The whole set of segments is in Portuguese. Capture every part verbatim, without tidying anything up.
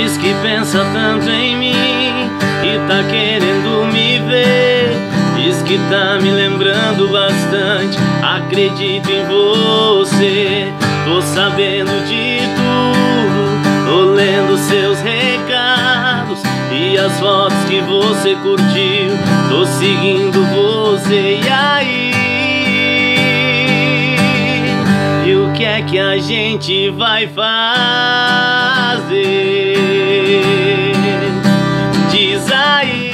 Diz que pensa tanto em mim e tá querendo me ver. Diz que tá me lembrando bastante. Acredito em você, tô sabendo de tudo. Tô lendo seus recados e as fotos que você curtiu. Tô seguindo você, e aí? E o que é que a gente vai fazer? Diz aí.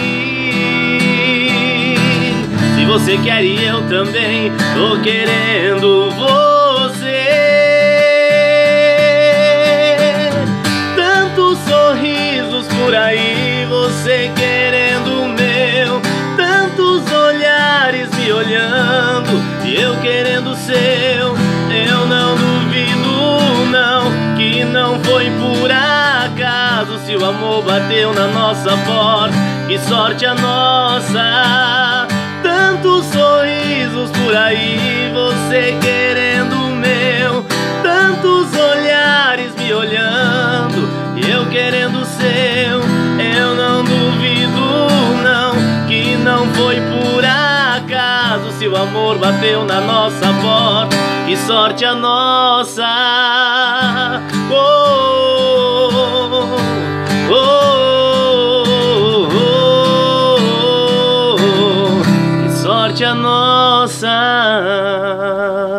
Se você quer e eu também tô querendo você. Tantos sorrisos por aí, você querendo o meu. Tantos olhares me olhando e eu querendo o seu. Eu não duvido não, que não foi por acaso. Se o amor bateu na nossa porta, que sorte a nossa. Tantos sorrisos por aí, você querendo o meu. Tantos olhares me olhando e eu querendo o seu. Eu não duvido não, que não foi por acaso. Se o amor bateu na nossa porta, que sorte a nossa. Oh, oh, oh, oh, oh, que sorte a nossa.